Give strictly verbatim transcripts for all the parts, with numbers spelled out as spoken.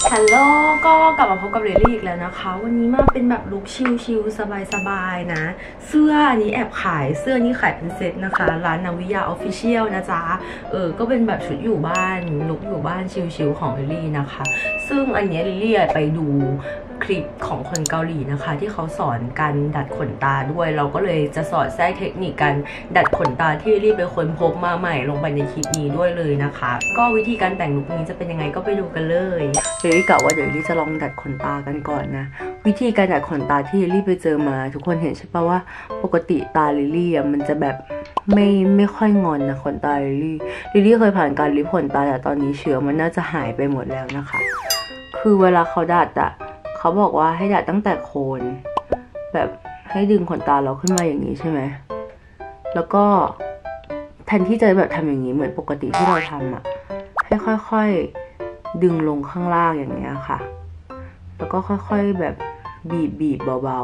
ฮัลโหลก็กลับมาพบกับเรลลี่อีกแล้วนะคะวันนี้มาเป็นแบบลุคชิลๆสบายๆนะเสื้ออันนี้แอบขายเสื้อนี้ขายเป็นเซ็ตนะคะร้านนาวิยาออฟฟิเชียลนะจ๊ะเออก็เป็นแบบชุดอยู่บ้านลุคอยู่บ้านชิลๆของเรลลี่นะคะซึ่งอันนี้เรลลี่ไปดูคลิปของคนเกาหลีนะคะที่เขาสอนการดัดขนตาด้วยเราก็เลยจะสอนแทรกเทคนิคการดัดขนตาที่รีบไปค้นพบมาใหม่ลงไปในคลิปนี้ด้วยเลยนะคะก็วิธีการแต่งลุคนี้จะเป็นยังไงก็ไปดูกันเลยเดี๋ยวรีกะว่าเดี๋ยวรีจะลองดัดขนตากันก่อนนะวิธีการดัดขนตาที่รีไปเจอมาทุกคนเห็นใช่ปะว่าปกติตาลิลลี่อ่ะมันจะแบบไม่ไม่ค่อยงอนนะขนตาลิลลี่ลิลลี่เคยผ่านการริบขนตาแต่ตอนนี้เชื้อมันน่าจะหายไปหมดแล้วนะคะคือเวลาเขาดัดอ่ะเขาบอกว่าให้ดัดตั้งแต่โคนแบบให้ดึงขนตาเราขึ้นมาอย่างนี้ใช่ไหมแล้วก็แทนที่จะแบบทำอย่างนี้เหมือนปกติที่เราทำอ่ะให้ค่อยๆดึงลงข้างล่างอย่างเงี้ยค่ะแล้วก็ค่อยๆแบบบีบบีบเบา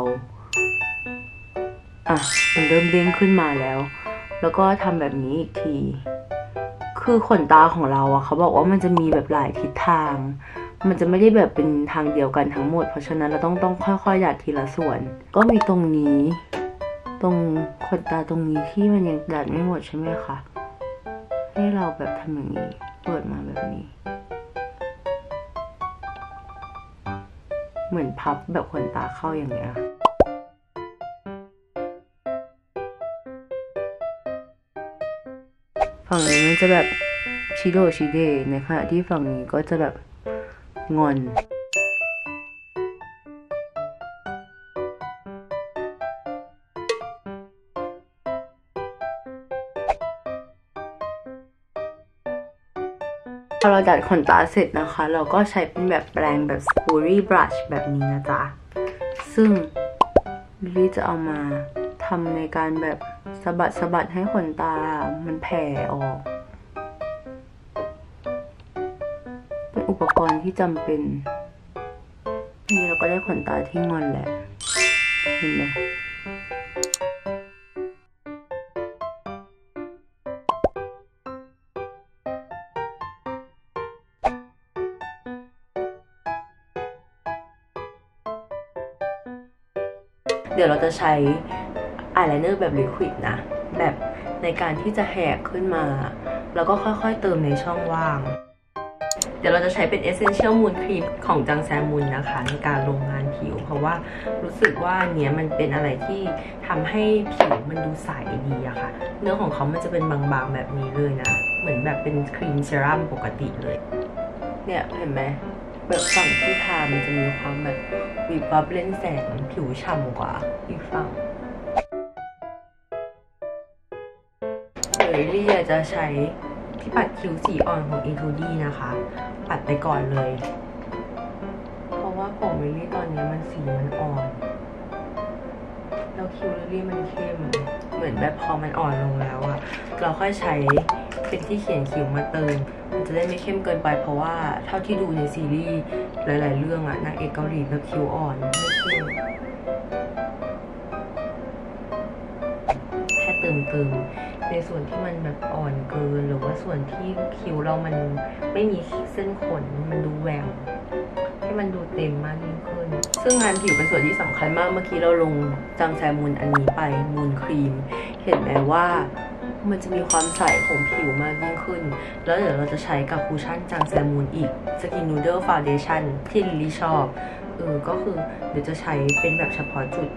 ๆอ่ะมันเริ่มเด้งขึ้นมาแล้วแล้วก็ทำแบบนี้อีกทีคือขนตาของเราอ่ะเขาบอกว่ามันจะมีแบบหลายทิศทางมันจะไม่ได้แบบเป็นทางเดียวกันทั้งหมดเพราะฉะนั้นเราต้องต้องค่อยๆดัดทีละส่วนก็มีตรงนี้ตรงขนตาตรงนี้ที่มันยังดัดไม่หมดใช่ไหมคะให้เราแบบทำอย่างนี้เปิดมาแบบนี้เหมือนพับแบบขนตาเข้าอย่างเงี้ยฝั่งนี้มันจะแบบชิโดชิเดในขณะที่ฝั่งนี้ก็จะแบบงอนพอเราดัดขนตาเสร็จนะคะเราก็ใช้เป็นแบบแปรงแบบสปูรี่บรัชแบบนี้นะจ๊ะซึ่งลิลลี่จะเอามาทำในการแบบสะบัดสะบัดให้ขนตามันแผ่ออกเป็นอุปกรณ์ที่จำเป็นนี่เราก็ได้ขนตาที่งอนแหละเห็นไหมเดี๋ยวเราจะใช้อายไลเนอร์แบบลิควิดนะแบบในการที่จะแหกขึ้นมาแล้วก็ค่อยๆเติมในช่องว่างเดี๋ยวเราจะใช้เป็น Essential Moon Cream ของจังแซมุนนะคะในการลงงานผิวเพราะว่ารู้สึกว่าเนี้ยมันเป็นอะไรที่ทำให้ผิวมันดูใสดีอะค่ะเนื้อของเขามันจะเป็นบางๆแบบนี้เลยนะเหมือนแบบเป็นครีมเซรั่มปกติเลยเนี่ยเห็นไหมแบบฝั่งที่ทามันจะมีความแบบวิบวับเล่นแสงผิวฉ่ำกว่าอีกฝั่งเดี๋ยวลิลลี่จะใช้ที่ปัดคิ้วสีอ่อนของ อี ทู ดี นะคะปัดไปก่อนเลยเพราะว่าผมลิลลี่ตอนนี้มันสีมันอ่อนแล้วคิ้วลิลลี่มันเข้มเหมือนแบบพอมันอ่อนลงแล้วอะเราค่อยใช้เป็นที่เขียนคิ้วมาเติมมันจะได้ไม่เข้มเกินไปเพราะว่าเท่าที่ดูในซีรีส์หลายๆเรื่องอะนางเอกเกาหลีแบบคิ้วอ่อนไม่เข้มแค่เติมเติมในส่วนที่มันแบบอ่อนเกินหรือว่าส่วนที่คิ้วเรามันไม่มีเส้นขนมันดูแหว่งให้มันดูเต็มมากยิ่งขึ้นซึ่งงานผิวเป็นส่วนที่สำคัญมากเมื่อกี้เราลงจังแซมูนอันนี้ไปมูนครีมเห็นไหมว่ามันจะมีความใสของผิวมากยิ่งขึ้นแล้วเดี๋ยวเราจะใช้กับคูชั่นจังแซมูนอีกสกินนูเดิลฟาวเดชั่นที่ลิลลี่ชอบเออก็คือเดี๋ยวจะใช้เป็นแบบเฉพาะจุด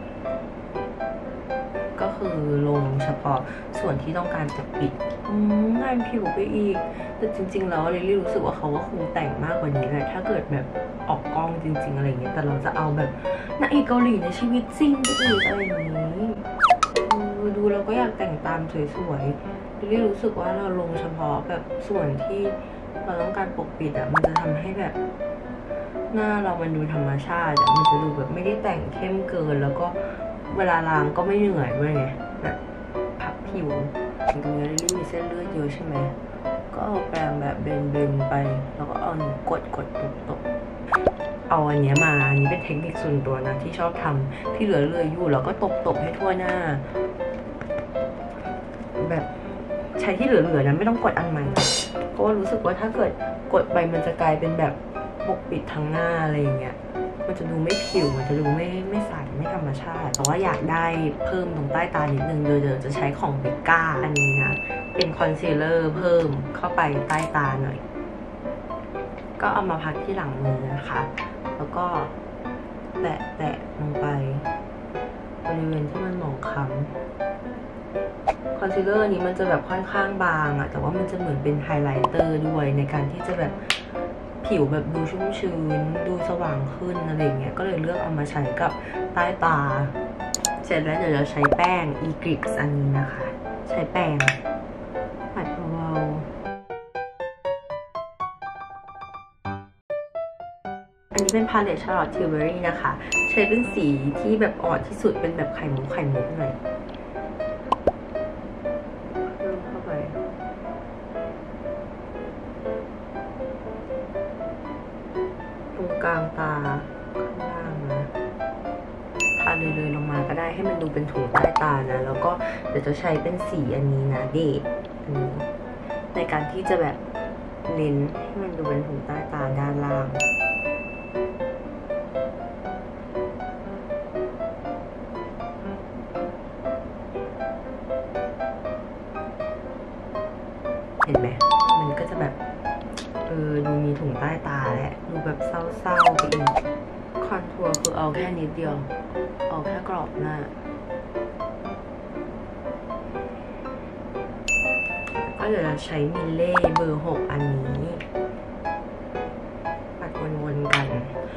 ก็คือลงเฉพาะส่วนที่ต้องการปกปิดงานผิวไปอีกแต่จริงๆแล้วลิลลี่รู้สึกว่าเขาก็คงแต่งมากกว่านี้แหละถ้าเกิดแบบออกกล้องจริงๆอะไรเงี้ยแต่เราจะเอาแบบนางเอกเกาหลีในชีวิตจริงไปอีกอะไรอย่างนี้ดูเราก็อยากแต่งตามสวยๆลิลลี่รู้สึกว่าเราลงเฉพาะแบบส่วนที่เราต้องการปกปิดอะมันจะทำให้แบบหน้าเรามันดูธรรมชาติอะมันจะดูแบบไม่ได้แต่งเข้มเกินแล้วก็เวลาล้างก็ไม่เหนื่อยด้วยไงแบบพับผิวตรงนี้ลิลลี่มีเส้นเลือดเยอะใช่ไหมก็เอาแปรงแบบเบนๆไปแล้วก็เอานิ้วกดกดตบตบเอาอันนี้มาอันนี้เป็นเทคนิคส่วนตัวนะที่ชอบทำที่เหลือเลยอยู่แล้วก็ตบตบให้ทั่วหน้าแบบใช้ที่เหลือๆนะไม่ต้องกดอันใหม่เพราะว่ารู้สึกว่าถ้าเกิดกดไปมันจะกลายเป็นแบบปกปิดทั้งหน้าอะไรอย่างเงี้ยมันจะดูไม่ผิวมันจะดูไม่ไม่ใสไม่ธรรมชาติแต่ว่าอยากได้เพิ่มตรงใต้ตานิดนึงโดยเดี๋ยวจะใช้ของเบกก้าอันนี้นะเป็นคอนซีลเลอร์เพิ่มเข้าไปใต้ตาหน่อยก็เอามาพักที่หลังมือนะคะแล้วก็แตะแตะลงไปบริเวณที่มันหมองคล้ำคอนซีลเลอร์นี้มันจะแบบค่อนข้างบางอะแต่ว่ามันจะเหมือนเป็นไฮไลท์เตอร์ด้วยในการที่จะแบบผิวแบบดูชุ่มชื้นดูสว่างขึ้นอะไรเงี้ยก็เลยเลือกเอามาใช้กับใต้ตาเสร็จแล้วเดี๋ยวเราใช้แป้ง อี กริปส์ อันนี้นะคะใช้แป้งปัดเบาๆอันนี้เป็นพาเลต Charlotte Tilbury นะคะใช้เป็นสีที่แบบอ่อนที่สุดเป็นแบบไข่มุกไข่มุกหน่อยเริ่มเข้าไปตรงกลางตาข้างล่างนะทาเลยๆลงมาก็ได้ให้มันดูเป็นถุงใต้ตานะแล้วก็เดี๋ยวจะใช้เป็นสีอันนี้นะเดทอันนี้ในการที่จะแบบเน้นให้มันดูเป็นถุงใต้ตาด้านล่างเห็นไหมมันก็จะแบบเออดูมีถุงใต้ตาแหละดูแบบเศร้าๆไปอีกคอนทัวร์คือเอาแค่นิดเดียวเอาแค่กรอบหน้าก็เดี๋ยวเราใช้มิลเล่เบอร์หกอันนี้ปัดวนๆกัน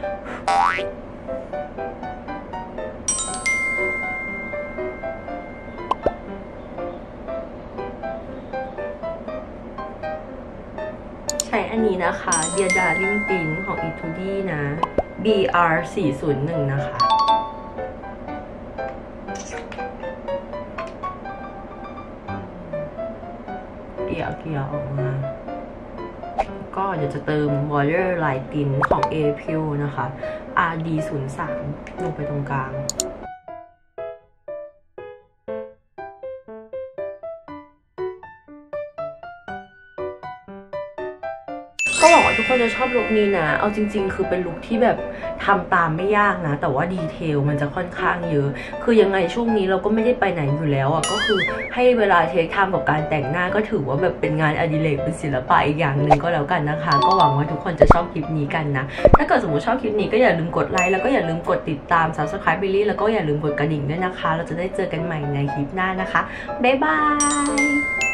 ใช้อันนี้นะคะ Dear Darling Tint ของ Etude นะ บี อาร์ สี่ศูนย์หนึ่ง นะคะเกี่ยวเกี่ยวออกมาก็เดี๋ยวจะเติม Water Line Tint ของ April นะคะ อาร์ ดี ศูนย์สาม ลงไปตรงกลางก็หวังว่าทุกคนจะชอบลุคนี้นะเอาจริงๆคือเป็นลุคที่แบบทำตามไม่ยากนะแต่ว่าดีเทลมันจะค่อนข้างเยอะคือยังไงช่วงนี้เราก็ไม่ได้ไปไหนอยู่แล้วอ่ะก็คือให้เวลาเทคไทม์กับการแต่งหน้าก็ถือว่าแบบเป็นงานอดิเรกเป็นศิลปะอีกอย่างหนึ่งก็แล้วกันนะคะก็หวังว่าทุกคนจะชอบคลิปนี้กันนะถ้าเกิดสมมติชอบคลิปนี้ก็อย่าลืมกดไลค์แล้วก็อย่าลืมกดติดตาม ซับสไครบ์ บิลลี่แล้วก็อย่าลืมกดกระดิ่งด้วยนะคะเราจะได้เจอกันใหม่ในคลิปหน้านะคะบ๊ายบาย